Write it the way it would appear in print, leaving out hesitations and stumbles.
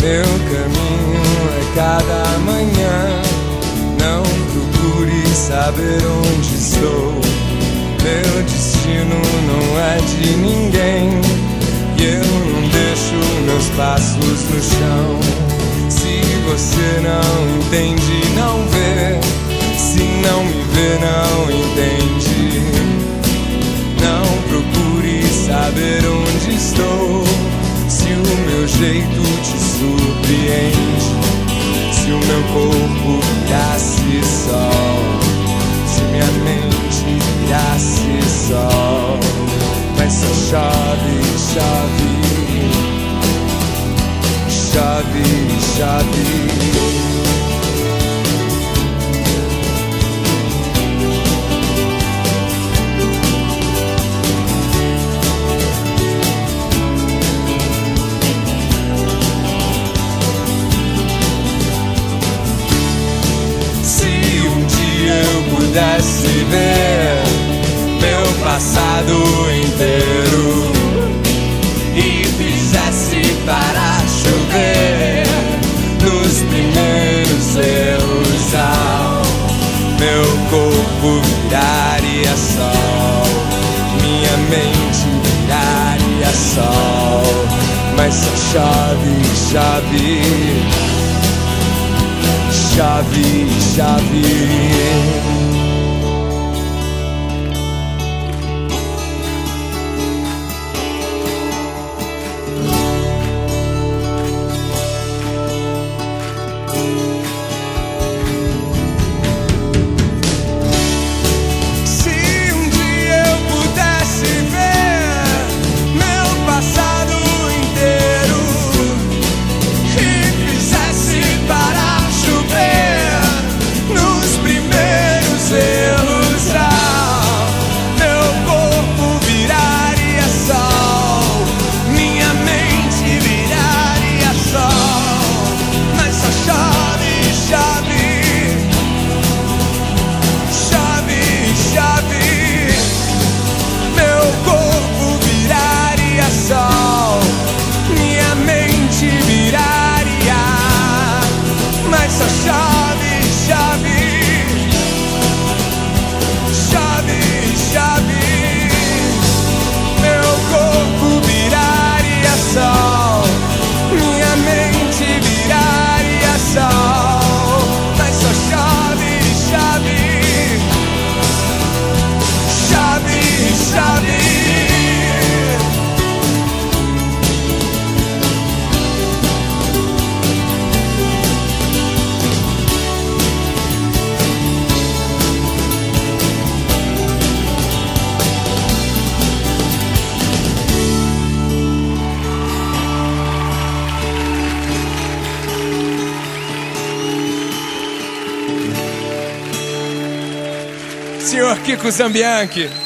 Meu caminho é cada manhã. Não procure saber onde estou. Meu destino não é de ninguém. E eu não deixo meus passos no chão. Se você não entende, não vê. Se não me vê, não entende. Não procure saber onde estou. Se o meu jeito te surpreende, se o meu corpo virasse sol, se minha mente virasse sol. Mas só chove, chove, chove, chove. Pudesse ver meu passado inteiro e fizesse parar chover nos primeiros erros, meu corpo viraria sol, minha mente viraria sol. Mas só chove, chove, chove, chove. Senhor Kiko Zambianchi.